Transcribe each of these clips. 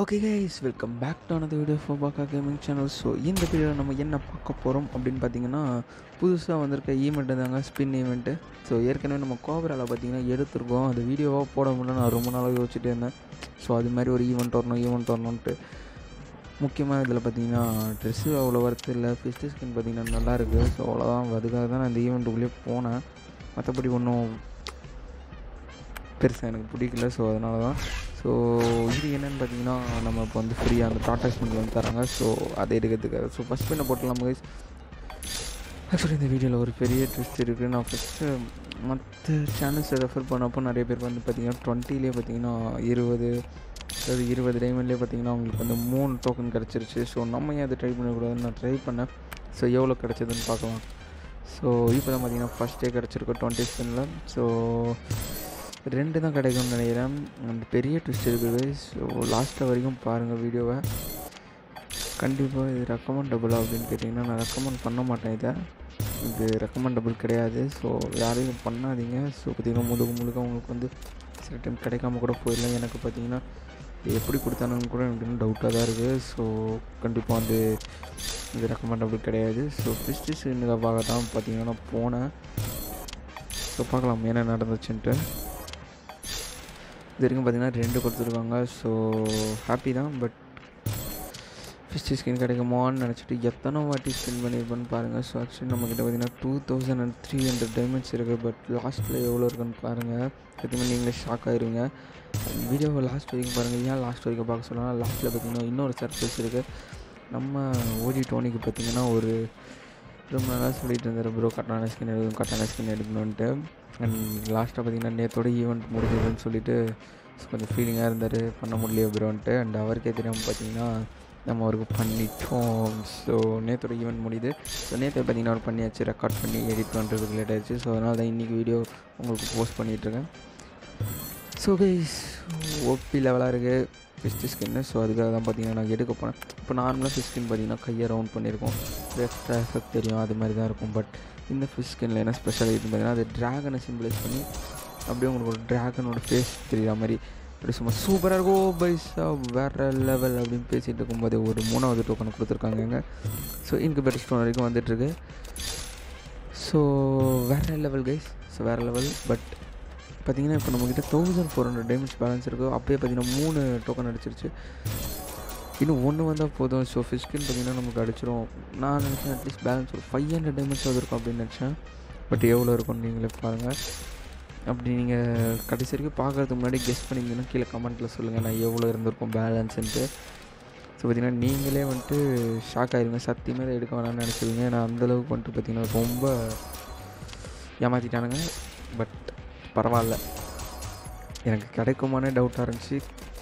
Okay guys, welcome back to another video for Pakka gaming channel. So இந்த வீடியோவில் நம்ம என்ன பார்க்க போகிறோம் அப்படின்னு பார்த்தீங்கன்னா, புதுசாக வந்திருக்க ஈவெண்ட்டு தாங்க, ஸ்பின் ஈவெண்ட்டு. ஸோ ஏற்கனவே நம்ம கோபராவில் பார்த்தீங்கன்னா எடுத்திருக்கோம். அது வீடியோவாக போட முடியல, நான் ரொம்ப நாளாக யோசிச்சுட்டே இருந்தேன். ஸோ அது மாதிரி ஒரு ஈவெண்ட் வரணும்ன்ட்டு. முக்கியமாக இதில் பார்த்தீங்கன்னா ட்ரெஸ்ஸு அவ்வளோ வரத்து இல்லை, ஃபிஸ்ட்டு ஸ்கின் பார்த்தீங்கன்னா நல்லாயிருக்கு. ஸோ அவ்வளோதான், அதுக்காக தான் நான் இந்த ஈவெண்ட்டுக்குள்ளேயே போனேன். மற்றபடி ஒன்றும் பெருசாக எனக்கு பிடிக்கல. ஸோ அதனால தான். ஸோ இது என்னென்னு பார்த்தீங்கன்னா, நம்ம இப்போ வந்து ஃப்ரீயாக அந்த டாட்டா ஸ்பின்னில் வந்து தராங்க. ஸோ அதை எடுக்கிறதுக்காக ஸோ ஃபஸ்ட் ஸ்பின்னை போட்டலாம் கைஸ். ஆக்சுவலி இந்த வீடியோவில் ஒரு பெரிய ட்விஸ்ட் இருக்குது. நான் ஃபஸ்ட்டு மற்ற சேனல்ஸை ரெஃபர் பண்ணப்போ நிறைய பேர் வந்து பார்த்திங்கன்னா 20லேயே பார்த்திங்கன்னா 20 டைமண்ட்லேயே பார்த்திங்கன்னா அவங்களுக்கு வந்து 3 டோக்கன் கிடச்சிருச்சு. ஸோ நம்ம ஏன் அதை ட்ரை பண்ணக்கூடாதுன்னு நான் ட்ரை பண்ணேன். ஸோ எவ்வளோ கிடச்சதுன்னு பார்க்கலாம். ஸோ இப்போ தான் பார்த்திங்கன்னா ஃபஸ்ட் டே கிடச்சிருக்கோம் 20 ஸ்பின்னில். ஸோ 2 தான் கிடைக்கும்னு நினைக்கிறேன். அந்த பெரிய ட்விஸ்ட் இருக்குது. ஸோ லாஸ்ட்டாக வரைக்கும் பாருங்கள் வீடியோவை. கண்டிப்பாக இது ரெக்கமெண்டபுள் அப்படின்னு கேட்டிங்கன்னா நான் ரெக்கமெண்ட் பண்ண மாட்டேன். இது ரெக்கமெண்டபுள் கிடையாது. ஸோ யாரையும் பண்ணாதீங்க. ஸோ பார்த்திங்கன்னா முழுக்க உங்களுக்கு வந்து சில டைம் கிடைக்காம கூட போயிடலாம். எனக்கு பார்த்திங்கன்னா எப்படி கொடுத்தானுன்னு கூட எனக்கு இன்னும் டவுட்டாக தான் இருக்குது. ஸோ கண்டிப்பாக வந்து இது ரெக்கமெண்டபுள் கிடையாது. ஸோ ஃபிஸ்ட்டு ஸ்கின்னுக்காக தான் பார்த்திங்கன்னா நான் போனேன். ஸோ பார்க்கலாம் என்ன நடந்துச்சுன்ட்டு. இது வரைக்கும் பார்த்திங்கன்னா 2 கொடுத்துருக்காங்க. ஸோ ஹாப்பி தான். பட் ஃபிஸ்ட்டு ஸ்கின் கிடைக்குமான்னு நினச்சிட்டு எத்தனை வாட்டி ஸ்பின் பண்ணியிருப்பேன்னு பாருங்கள். ஸோ ஆக்சுவலி நம்மக்கிட்ட பார்த்திங்கன்னா 2300 டைமண்ட்ஸ் இருக்குது. பட் லாஸ்ட்டில் எவ்வளோ இருக்குன்னு பாருங்கள். பார்த்திங்கன்னா நீங்களே ஷாக் ஆகிருவீங்க. வீடியோவை லாஸ்ட் வரைக்கும் பாருங்கள். ஏன் லாஸ்ட் வரைக்கும் பார்க்க சொல்லலாம், லாஸ்ட்டில் பார்த்திங்கன்னா இன்னொரு சர்ப்ரைஸ் இருக்குது. நம்ம ஓடி டோனிக்கு பார்த்திங்கன்னா ஒரு ரொம்ப நாளாக சொல்லிட்டு இருந்தார், ப்ரோ கட்டான ஸ்கின் எடுக்கணுன்ட்டு. அண்ட் லாஸ்ட்டாக பார்த்திங்கன்னா நேற்றோட ஈவெண்ட் முடிஞ்சதுன்னு சொல்லிட்டு கொஞ்சம் ஃபீலிங்காக இருந்தார், பண்ண முடியலையே ப்ரோன்ட்டு. அண்ட் அவருக்கே தெரியாமல் பார்த்திங்கன்னா நம்ம அவருக்கு பண்ணிட்டோம். ஸோ நேற்றோட ஈவெண்ட் முடியுது. ஸோ நேற்று பார்த்திங்கன்னா அவர் பண்ணியாச்சு, ரெக்கார்ட் பண்ணி எடிட் பண்ணுறதுக்கு லேட் ஆகிடுச்சு. ஸோ அதனால தான் இன்றைக்கி வீடியோ உங்களுக்கு போஸ்ட் பண்ணிகிட்ருக்கேன். ஸோ கைஸ், ஓபி லெவலாக இருக்குது ஃபிஸ்ட்டு ஸ்கின்னு. ஸோ அதுக்காக தான் பார்த்திங்கன்னா நான் எடுக்க போனேன். இப்போ நார்மலாக ஃபிஷ் ஸ்கின் பார்த்திங்கன்னா கையை ரவுண்ட் பண்ணியிருக்கோம், எக்ஸ்ட்ரா எஃபெக்ட் தெரியும், அது மாதிரி தான் இருக்கும். பட் இந்த ஃபிஷ் ஸ்கின்னில் என்ன ஸ்பெஷல் இதுன்னு பார்த்திங்கன்னா அது ட்ராகனை சிம்பிளைஸ் பண்ணி அப்படியே உங்களுக்கு ஒரு ட்ராகனோட ஃபேஸ் தெரிகிற மாதிரி அப்படி சும்மா சூப்பராக இருக்கும். பைஸா வேறு லெவல் அப்படின்னு பேசிகிட்டு இருக்கும்போது ஒரு 3வது டோக்கனை கொடுத்துருக்காங்க. ஸோ இன்குபேட்டர் ஸ்டோன் வரைக்கும் வந்துட்டுருக்கு. ஸோ வேறு லெவல் கைஸ். ஸோ வேறு லெவல். பட் பார்த்திங்கன்னா இப்போ நம்மக்கிட்ட 1400 டைமண்ட்ஸ் பேலன்ஸ் இருக்குது. அப்போயே பார்த்திங்கன்னா 3 டோக்கன் அடிச்சிருச்சு. இன்னும் 1 வந்தால் போதும். ஸோ ஃபிஷ் ஸ்கின் பார்த்திங்கன்னா நமக்கு அடிச்சிடும். நான் நினச்சேன் அட்லீஸ்ட் பேலன்ஸ் ஒரு 500 டைமண்ட்ஸாவது இருக்கும் அப்படின்னு நினச்சேன். பட் எவ்வளோ இருக்கும்னு நீங்களே பாருங்கள். அப்படி நீங்கள் கடைசி வரைக்கும் பார்க்குறதுக்கு முன்னாடி கெஸ் பண்ணிங்கன்னா கீழே கமெண்ட்டில் சொல்லுங்கள் நான் எவ்வளோ இருந்திருக்கும் பேலன்ஸுன்ட்டு. ஸோ பார்த்திங்கன்னா நீங்களே வந்துட்டு ஷாக் ஆகிருங்க. சத்தியமாக இதை எடுக்க வேணாம்னு நினச்சிருவீங்க. நான் அந்தளவுக்கு வந்துட்டு பார்த்திங்கன்னா ரொம்ப ஏமாற்றிட்டானுங்க. பட் பரவாயில்ல, எனக்கு கிடைக்குமானே டவுட்டாக இருந்துச்சு.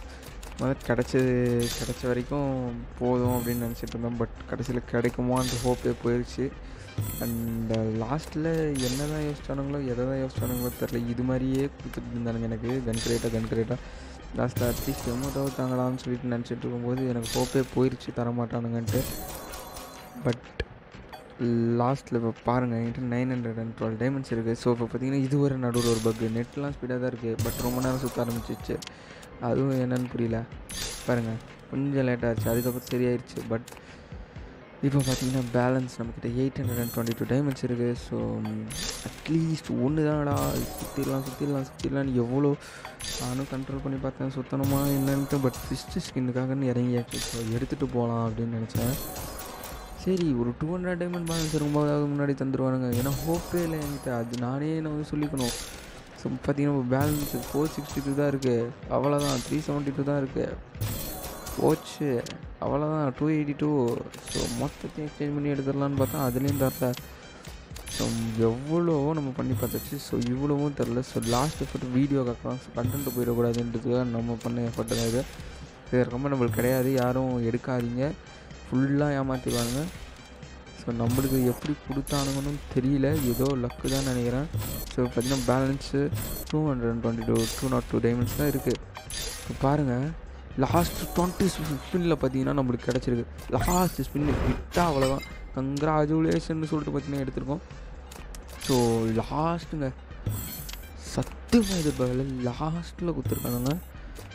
கிடச்ச வரைக்கும் போதும் அப்படின்னு நினச்சிட்டு இருந்தேன். பட் கடைசியில் கிடைக்குமான்ற ஹோப்பே போயிடுச்சு. அண்ட் லாஸ்ட்டில் என்ன தான் யோசிச்சானுங்களோ எதை தான் யோசிச்சானுங்களோ தெரில, இது மாதிரியே கொடுத்துட்டு இருந்தானுங்க எனக்கு கன் கிரேட்டாக. லாஸ்ட்டில் அட்லீஸ்ட் எமௌண்ட்டாவது தாங்கலாம்னு சொல்லிட்டு நினச்சிட்டு இருக்கும்போது எனக்கு ஹோப்பே போயிடுச்சு தரமாட்டானுங்கன்ட்டு. பட் லாஸ்ட்டில் இப்போ பாருங்கள் என்கிட்ட 912 டைமண்ட்ஸ் இருக்குது. ஸோ இப்போ பார்த்திங்கன்னா இது ஒரு நடுவில் ஒரு பக்கு, நெட்லாம் ஸ்பீடாக தான் இருக்குது. பட் ரொம்ப நேரம் சுற்ற ஆரம்பிச்சிச்சு. அதுவும் என்னென்னு புரியல பாருங்கள், கொஞ்சம் லேட்டாக ஆச்சு, அதுக்கப்புறம் சரியாயிடுச்சு. பட் இப்போ பார்த்திங்கன்னா பேலன்ஸ் நம்மக்கிட்ட 822 டைமண்ட்ஸ் இருக்குது. ஸோ அட்லீஸ்ட் ஒன்று தானடா, சுற்றிடலாம் எவ்வளோ நானும் கண்ட்ரோல் பண்ணி பார்த்தேன் சுற்றணுமா என்னன்ட்டு. பட் ஃபிஸ்ட்டு ஸ்கின்னுக்காகன்னு இறங்கியாச்சு. ஸோ எடுத்துகிட்டு போகலாம் அப்படின்னு நினச்சேன். சரி ஒரு 200 டைமண்ட் பேலன்ஸ் இருக்கும்போது முன்னாடி தந்துடுவானுங்க, ஏன்னா ஹோப்பே இல்லை என்கிட்ட. அது நானே நான் வந்து சொல்லிக்கணும். ஸோ பார்த்திங்கன்னா பேலன்ஸ் 462 தான் இருக்குது. அவ்வளோதான், 372 தான் இருக்குது. போச்சு அவ்வளோதான், 282. ஸோ மொத்தத்தையும் எக்ஸ்சேஞ்ச் பண்ணி எடுத்துடலான்னு பார்த்தா அதுலேயும் தரல. ஸோ எவ்வளவோ நம்ம பண்ணி பார்த்தாச்சு. ஸோ இவ்வளவும் தெரில. ஸோ லாஸ்ட் எஃபர்ட் வீடியோ காக்கலாம், ஸோ கண்டென்ட் போயிடக்கூடாதுன்றதுக்காக நம்ம பண்ண எஃபர்ட் தான் இது. ரெக்கமெண்டபிள் கிடையாது, யாரும் எடுக்காதீங்க, ஃபுல்லாக ஏமாற்றிடுவாங்க. ஸோ நம்மளுக்கு எப்படி கொடுத்தானுங்கன்னு தெரியல, ஏதோ லக்கு தான் நினைக்கிறேன். ஸோ பார்த்திங்கன்னா பேலன்ஸு 202 டைமண்ட்ஸ் தான் இருக்குது. இப்போ பாருங்கள், லாஸ்ட் 20 ஸ்பின்னில் பார்த்திங்கன்னா நம்மளுக்கு கிடச்சிருக்கு. லாஸ்ட் ஸ்பின்னு விட்டால் அவ்வளோதான், கங்க்ராச்சுலேஷன் சொல்லிட்டு பார்த்திங்கன்னா எடுத்துருக்கோம். ஸோ லாஸ்ட்டுங்க சத்தியமாக இது லாஸ்ட்டில் கொடுத்துருக்கானுங்க.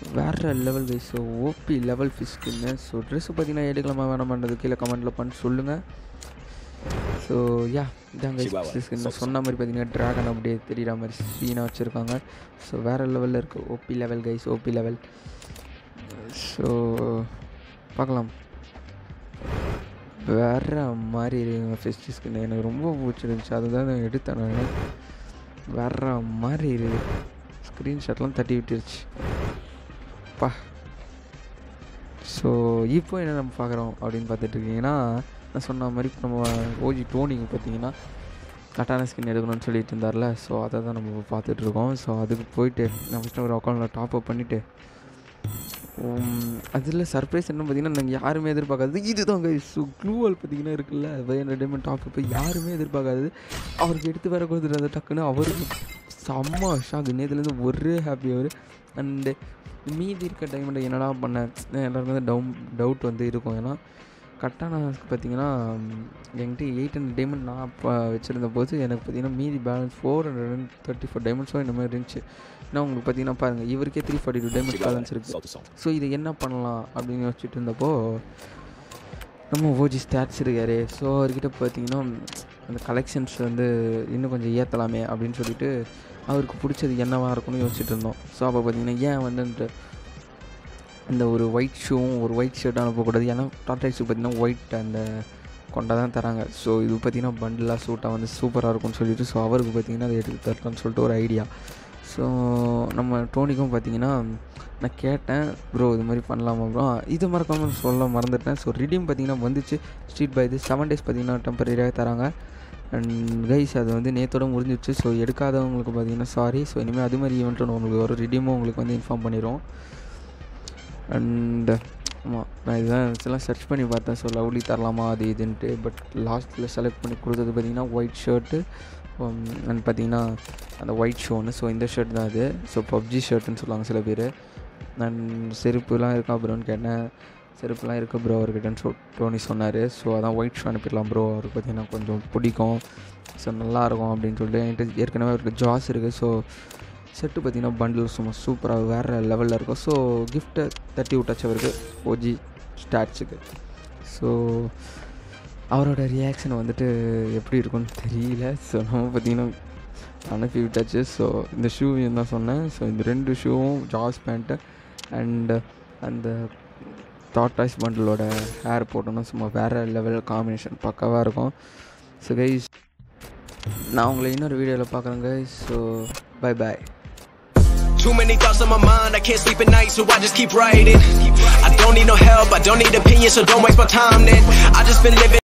வேறு level guys. So OP level fish skin. So dress பார்த்தீங்கன்னா எடுக்கலாமா வேணாமான்றது கீழே கமெண்ட்டில் பண்ணி சொல்லுங்கள். ஸோ யா இதாங்க ஃபிஷ் ஸ்கின். சொன்ன மாதிரி பார்த்தீங்கன்னா ட்ராகன் அப்படியே தெரிகிற மாதிரி சீனாக வச்சுருக்காங்க. ஸோ வேறு லெவலில் இருக்குது. OP level guys, OP level. So பார்க்கலாம். வேறு மாதிரி இருக்குங்க ஃபிஷ் ஸ்கின். எனக்கு ரொம்ப பிடிச்சிருந்துச்சு, அதுதான் நான் எடுத்தேன். நான் வேறு மாதிரி இருக்குது. ஸ்க்ரீன்ஷாட்லாம் தட்டி விட்டுருச்சு பா. ஸோ இப்போ என்ன நம்ம பார்க்குறோம் அப்படின்னு பார்த்துட்ருக்கீங்கன்னா, நான் சொன்ன மாதிரி இப்போ நம்ம ஓஜி டோனிங்க பார்த்தீங்கன்னா கட்டான ஸ்கின் எடுக்கணும்னு சொல்லிட்டு இருந்தார்ல. ஸோ அதை தான் நம்ம பார்த்துட்ருக்கோம். ஸோ அதுக்கு போயிட்டு நான் ஃபஸ்ட்டு ஒரு அக்கௌண்ட்டில் டாப்அப் பண்ணிவிட்டு அதில் சர்ப்ரைஸ் என்ன பார்த்தீங்கன்னா நாங்கள் யாருமே எதிர்பார்க்காது இதுதான் கைஸ். ஸோ க்ளூவால் பார்த்தீங்கன்னா இருக்குல்ல என்டர்டைன்மெண்ட் டாப்அப் யாருமே எதிர்பார்க்காது. அவருக்கு எடுத்து வேற கொடுத்துட்டு டக்குன்னு அவருக்கு செம்ம ஷாக். நேற்றுலேருந்து ஒரே ஹாப்பி அவர். அண்டு மீதி இருக்க டைமில் என்னடா பண்ணேன் எல்லாருக்கும் வந்து டவுட் வந்து இருக்கும். ஏன்னா கட்டானாஸ்க்கு பார்த்தீங்கன்னா என்கிட்ட 800 டைமண்ட் நான் அப்போ வச்சுருந்த போது எனக்கு பார்த்தீங்கன்னா மீதி பேலன்ஸ் 434 டைமண்ட்ஸோ இந்த மாதிரி இருந்துச்சு. ஏன்னா உங்களுக்கு பார்த்தீங்கன்னா பாருங்கள் இவருக்கே 342 டைமண்ட்ஸ் பேலன்ஸ் இருக்குது. ஸோ இதை என்ன பண்ணலாம் அப்படின்னு யோசிச்சுட்டு இருந்தப்போ நம்ம ஓஜி ஸ்டாட்ஸ் இருக்கார். ஸோ அவர்கிட்ட பார்த்தீங்கன்னா அந்த கலெக்ஷன்ஸ் வந்து இன்னும் கொஞ்சம் ஏற்றலாமே அப்படின்னு சொல்லிட்டு அவருக்கு பிடிச்சது என்னவாக இருக்குன்னு யோசிச்சுட்டு இருந்தோம். ஸோ அப்போ பார்த்தீங்கன்னா ஏன் வந்து இந்த ஒரு ஒயிட் ஷூவும் ஒரு ஒயிட் ஷர்ட்டும் அனுப்பக்கூடாது. ஏன்னா டாட்டாக்ஸுக்கு பார்த்தீங்கன்னா ஒயிட் அந்த கொண்டா தான் தராங்க. ஸோ இது பார்த்திங்கன்னா பண்டிலாக சூட்டாக வந்து சூப்பராக இருக்கும்னு சொல்லிட்டு ஸோ அவருக்கு பார்த்திங்கன்னா அதை எடுத்து தரலான்னு சொல்லிட்டு ஒரு ஐடியா. ஸோ நம்ம டோனிக்கும் பார்த்திங்கன்னா நான் கேட்டேன் ப்ரோ இது மாதிரி பண்ணலாமா ப்ரோ, இது மறக்காமல் சொல்ல மறந்துட்டேன். ஸோ ரிடீம் பார்த்திங்கன்னா வந்துச்சு ஸ்ட்ரீட் பை இது 7 days பார்த்திங்கன்னா டெம்பரரியாக தராங்க. அண்ட் கைஸ் அது வந்து நேற்றோட முடிஞ்சிடுச்சு. ஸோ எடுக்காதவங்களுக்கு பார்த்திங்கன்னா சாரி. ஸோ இனிமேல் அது மாதிரி ஈவெண்ட் ஒன்று உங்களுக்கு வரும், ரிடீமும் உங்களுக்கு வந்து இன்ஃபார்ம் பண்ணிடுவோம். அண்ட் ஆமாம் நான் இதெல்லாம் சர்ச் பண்ணி பார்த்தேன். ஸோ லவ்லி தரலாமா அது இதுன்ட்டு. பட் லாஸ்ட்டில் செலக்ட் பண்ணி கொடுத்தது பார்த்திங்கன்னா ஒயிட் ஷர்ட்டு அண்ட் பார்த்திங்கன்னா அந்த ஒயிட் ஷோன்னு. ஸோ இந்த ஷர்ட் தான் அது. ஸோ பப்ஜி ஷர்ட்டுன்னு சொல்லுவாங்க சில பேர். அண்ட் செருப்புலாம் இருக்கா ப்ரோன்னு கேட்டேன். செருப்புலாம் இருக்குது ப்ரோ அவர்கிட்டன்னு டோனி சொன்னார். ஸோ அதான் ஒயிட் ஷோ அனுப்பிடலாம் ப்ரோ, அவருக்கு பார்த்திங்கன்னா கொஞ்சம் பிடிக்கும், ஸோ நல்லாயிருக்கும் அப்படின்னு சொல்லிட்டு என்கிட்ட ஏற்கனவே அவருக்கு ஜாஸ் இருக்குது. ஸோ செட்டு பார்த்திங்கன்னா பண்டில் சும்மா சூப்பராக வேறு லெவலில் இருக்கும். ஸோ கிஃப்ட்டை தட்டி விட்டாச்சு அவருக்கு ஓஜி ஸ்டாட்ஸுக்கு. ஸோ அவரோட ரியாக்ஷன் வந்துட்டு எப்படி இருக்குன்னு தெரியல. ஸோ நம்ம பார்த்திங்கன்னா அனுப்பி விட்டாச்சு. ஸோ இந்த ஷூவையும் தான் சொன்னேன். ஸோ இந்த 2 ஷூவும் ஜாஸ் பேண்ட்டு அண்டு அந்த டாட்டாஸ் பண்டிலோட ஹேர் போட்டோன்னா சும்மா வேறு லெவல் காம்பினேஷன் பக்காவாக இருக்கும். ஸோ கைஸ் நான் உங்களை இன்னொரு வீடியோவில் பார்க்குறேன் guys. So bye bye. Too many thoughts on my mind, I can't sleep at night, so I just keep writing. I don't need no help, I don't need opinions, so don't waste my time then. I just been living